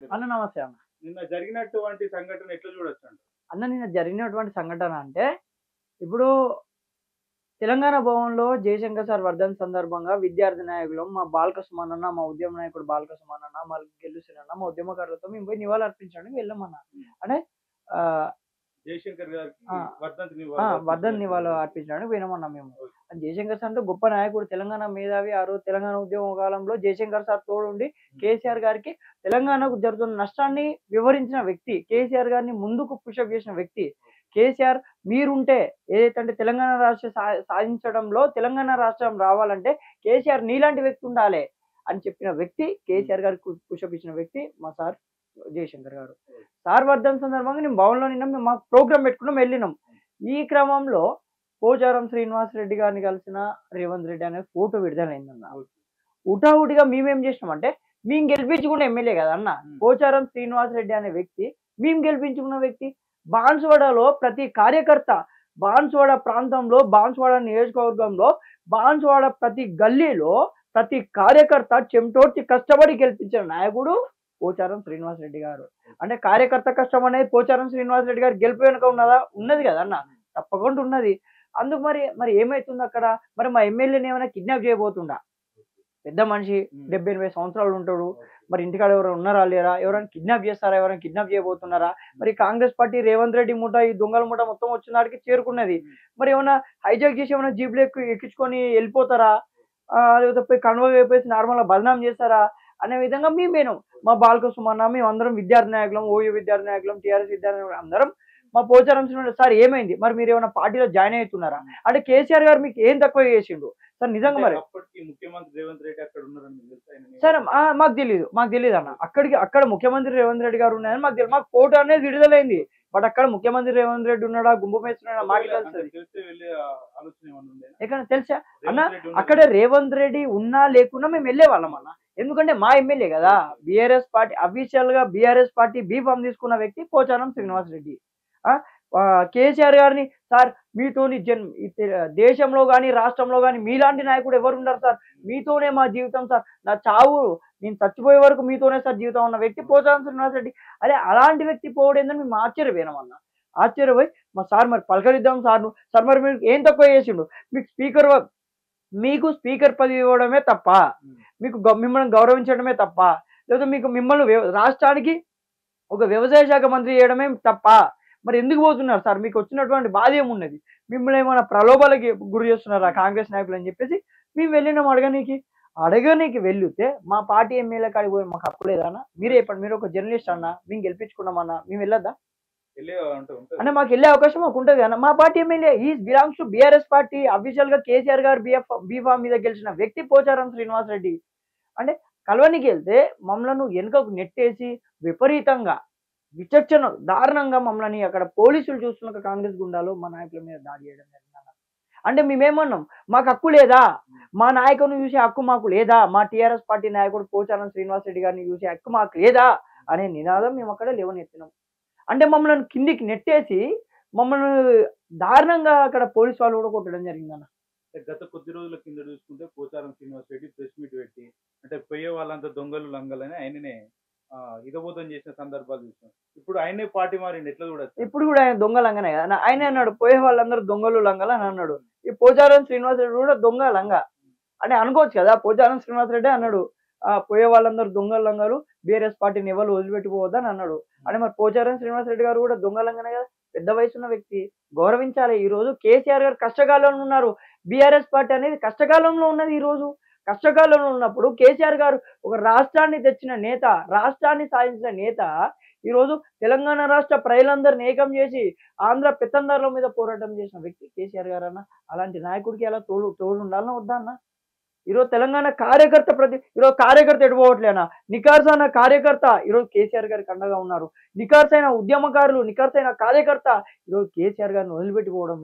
అన్న నమస్తే అన్న. నిన్న జరిగినటువంటి సంఘటన ఎట్లా చూడొచ్చండి? అన్న నిన్న జరిగినటువంటి సంఘటన అంటే, ఇప్పుడు తెలంగాణ భవన్‌లో జయశంకర్ సార్ వర్ధంతి సందర్భంగా విద్యార్థి నాయకులం, మా బాలకృష్ణ అన్న, మా ఉద్యమ నాయకుడు బాలకృష్ణ అన్న, మా గెలుసిన అన్న, మా ఉద్యమకారులతో మేము పోయి నివాళులర్పించడానికి వెళ్ళామన్న. అంటే ఆహ్, జయశంకర్ గారికి ఆ! వర్ధంతి వర్ధంతి నివాళులర్పించడానికి నివాళులు వెళ్ళారు. అర్పించడానికి పోయినామన్న మేము. ఓకే. జయశంకర్ సార్ అంటే గొప్ప నాయకుడు, తెలంగాణ మేధావి. ఆ రోజు తెలంగాణ ఉద్యమ కాలంలో జయశంకర్ సార్ తోడుండి కేసీఆర్ గారికి తెలంగాణకు జరుగుతున్న నష్టాన్ని వివరించిన వ్యక్తి. కేసీఆర్ గారిని ముందుకు పుషప్ చేసిన వ్యక్తి. కేసీఆర్ మీరుంటే ఏదైతే అంటే తెలంగాణ రాష్ట్ర సాధించడంలో తెలంగాణ రాష్ట్రం రావాలంటే కేసీఆర్ నీలాంటి వ్యక్తి ఉండాలే అని చెప్పిన వ్యక్తి కేసీఆర్ గారికి పుషప్ ఇచ్చిన వ్యక్తి మా సార్ జయశంకర్ గారు. సార్ వర్ధంతి సందర్భంగా నేను భవన్‌లో నిన్న మేము మాకు ప్రోగ్రామ్ పెట్టుకున్నాం వెళ్ళినాం. ఈ క్రమంలో పోచారం శ్రీనివాస్ రెడ్డి గారిని కలిసిన రేవంత్ రెడ్డి అనే ఫోటో విడుదలైందన్న. ఓకే. హుటాహుటిగా మేమేం చేసినామంటే మేము గెలిపించుకున్న ఎమ్మెల్యే కదన్న. పోచారం శ్రీనివాస్ రెడ్డి అనే వ్యక్తి మేము గెలిపించుకున్న వ్యక్తి. బాన్సువాడలో ప్రతి కార్యకర్త బాన్సువాడ ప్రాంతంలో, బాన్సువాడ నియోజకవర్గంలో, బాన్సువాడ ప్రతి గల్లీలో ప్రతి కార్యకర్త చెమటోడ్చి కష్టపడి గెలిపించిన నాయకుడు పోచారం శ్రీనివాస్ రెడ్డి గారు. అంటే కార్యకర్త కష్టం అనేది పోచారం శ్రీనివాస్ రెడ్డి గారు గెలుపు వెనుక ఉన్నదా? ఉన్నది కదన్న. తప్పకుండా ఉన్నది. అందుకు మరి ఏమైతుంది అక్కడ? మరి మా ఎమ్మెల్యేని ఏమైనా కిడ్నాప్ చేయబోతుండా? పెద్ద మనిషి 70, 80 సంవత్సరాలు ఉంటాడు. మరి ఇంటికాడ ఎవరైనా ఉన్నారా లేరా? ఎవరైనా కిడ్నాప్ చేస్తారా? ఎవరైనా కిడ్నాప్ చేయబోతున్నారా? మరి కాంగ్రెస్ పార్టీ రేవంత్ రెడ్డి ముఠా, ఈ దొంగల ముఠా మొత్తం వచ్చినాడికి చేరుకున్నది. మరి ఏమన్నా హైజాక్ చేసి ఏమైనా జీప్‌లో ఎక్కించుకొని వెళ్ళిపోతారా? లేకపోతే పోయి కన్వాయ్ వేపేసి నార్మల్‌గా బదనాం చేస్తారా? అనే విధంగా మేము పోయినాం. మా బాలకృష్ణ అన్న, మేమందరం విద్యార్థి నాయకులం, ఓయూ విద్యార్థి నాయకులం, టీఆర్ఎస్ విద్యార్థి నాయకులం అందరం మా పోచారం శ్రీనివాస్ సార్ ఏమైంది? మరి మీరేమైనా పార్టీలో జాయిన్ అవుతున్నారా? అంటే కేసీఆర్ గారు మీకు ఏం తక్కువ చేసిండు? సార్ నిజంగా మరి అప్పటికి ముఖ్యమంత్రి రేవంత్ రెడ్డి అక్కడ ఉన్నారని మీకు తెలుసా? సార్ మాకు తెలీదు అన్న. అక్కడ ముఖ్యమంత్రి రేవంత్ రెడ్డి గారు ఉన్నారని మాకు తెలీదు. మాకు ఫోటో అనేది విడుదలైంది. బట్ అక్కడ ముఖ్యమంత్రి రేవంత్ రెడ్డి ఉన్నాడా, గుంపు మేస్తున్నాడా మాకు తెలుస్తది. తెలిస్తే వెళ్ళే ఆలోచన ఏమన్నా ఉండేనా? ఎక్కడ తెలుసా అన్న? రేవంత్ రెడ్డి అక్కడ రేవంత్ రెడ్డి ఉన్నా లేకున్నా మేము వెళ్ళేవాళ్ళం అన్న. ఎందుకంటే మా ఎమ్మెల్యే కదా. బీఆర్ఎస్ పార్టీ అఫీషియల్ గా బీఆర్ఎస్ పార్టీ బీ ఫామ్ తీసుకున్న వ్యక్తి పోచారం శ్రీనివాస్ రెడ్డి. కేసీఆర్ గారిని సార్ మీతోని దేశంలో కానీ రాష్ట్రంలో కానీ మీలాంటి నాయకుడు ఎవరు ఉండరు సార్, మీతోనే మా జీవితం సార్, నా చావు నేను చచ్చిపోయే వరకు మీతోనే సార్ జీవితం ఉన్న వ్యక్తి పోచారం శ్రీనివాస్ రెడ్డి. అదే అలాంటి వ్యక్తి పోవడేందని మేము ఆశ్చర్యపోయినామన్న. ఆశ్చర్యపోయి మా సార్ మరి పలకరిద్దాం సార్ను. సార్ మరి మీరు ఏం తక్కువ చేసిండు? మీకు స్పీకర్ పదవి ఇవ్వడమే తప్ప, మిమ్మల్ని గౌరవించడమే తప్ప, లేదా మిమ్మల్ని రాష్ట్రానికి ఒక వ్యవసాయ శాఖ మంత్రి చేయడమే తప్ప మరి ఎందుకు పోతున్నారు సార్? మీకు వచ్చినటువంటి బాధ ఏమున్నది? మిమ్మల్ని ఏమైనా ప్రలోభాలకి గురి చేస్తున్నారా కాంగ్రెస్ నాయకులు అని చెప్పేసి మేము వెళ్ళినాం అడగనీకి వెళ్తే మా పార్టీ ఎమ్మెల్యే కాడికి పోయి మాకు హక్కు లేదన్నా? మీరే చెప్పండి. మీరు ఒక జర్నలిస్ట్ అన్న, మేము గెలిపించుకున్నామన్నా, మేము వెళ్ళొద్దా? అంటే మాకు వెళ్ళే అవకాశం మాకు ఉంటుంది అన్న. మా party MLA belongs to BRS party. Official గా కేసీఆర్ గారు బీఫామ్ మీద గెలిచిన వ్యక్తి పోచారం శ్రీనివాస్ రెడ్డి. అంటే కలవనికి వెళ్తే మమ్మల్ని వెనుకకు నెట్టేసి విపరీతంగా విచక్షణ దారుణంగా మమ్మల్ని అక్కడ పోలీసులు చూస్తున్న కాంగ్రెస్ గుండాలు మా నాయకుల మీద దాడి చేయడం జరిగిందన్న. అంటే మేమేమన్నాం? మాకు హక్కు లేదా? మా నాయకుడిని చూసే హక్కు మాకు లేదా? మా టీఆర్ఎస్ పార్టీ నాయకుడు పోచారం శ్రీనివాస్ రెడ్డి గారిని చూసే హక్కు మాకు లేదా అనే నినాదం మేము అక్కడ లేవనెత్తినాం. అంటే మమ్మల్ని కిందికి నెట్టేసి మమ్మల్ని దారుణంగా అక్కడ పోలీసు వాళ్ళు కూడా కొట్టడం జరిగిందన్న. గత కొద్ది రోజుల కింద చూసుకుంటే పోచారం శ్రీనివాస్ రెడ్డి ప్రెస్ మీట్ పెట్టి అంటే పోయే వాళ్ళంతా దొంగలు లంగలని ఆయననే హితబోధం చేసిన సందర్భాలు చూసాం. ఇప్పుడు ఆయనే పార్టీ మారిండు, ఎట్లా చూడొచ్చు? ఇప్పుడు కూడా ఆయన దొంగ లంగనే కదా. ఆయన అన్నాడు పోయే వాళ్ళందరూ దొంగలు లంగలు అని అన్నాడు. ఈ పోచారం శ్రీనివాస్ రెడ్డి కూడా దొంగ లంగ అని అనుకోవచ్చు కదా. పోచారం శ్రీనివాస్ రెడ్డి అన్నాడు పోయే వాళ్ళందరూ దొంగలు లంగలు, బీఆర్ఎస్ పార్టీని ఎవరు వదిలిపెట్టిపోవద్దని అన్నాడు. అంటే మరి పోచారం శ్రీనివాస్ రెడ్డి గారు కూడా దొంగ లంగనే కదా. పెద్ద వయసున్న వ్యక్తి, గౌరవించాలి. ఈ రోజు కేసీఆర్ గారు కష్టకాలంలో ఉన్నారు. బీఆర్ఎస్ పార్టీ అనేది కష్టకాలంలో ఉన్నది. ఈ రోజు కష్టకాలంలో ఉన్నప్పుడు కేసీఆర్ గారు ఒక రాష్ట్రాన్ని తెచ్చిన నేత, రాష్ట్రాన్ని సాధించిన నేత, ఈరోజు తెలంగాణ రాష్ట్ర ప్రజలందరినీ ఏకం చేసి ఆంధ్ర పెత్తందారుల మీద పోరాటం చేసిన వ్యక్తి కేసీఆర్ గారు అన్న. అలాంటి నాయకుడికి అలా తోడు ఉండాలన్నా వద్దా అన్న? ఈరోజు తెలంగాణ కార్యకర్త ఈరోజు కార్యకర్త ఎడిపోవట్లేనా? నికార్సైన కార్యకర్త ఈరోజు కేసీఆర్ గారికి అండగా ఉన్నారు. నికార్సైన ఉద్యమకారులు, నికార్సైన కార్యకర్త ఈరోజు కేసీఆర్ గారిని వదిలిపెట్టిపోవడం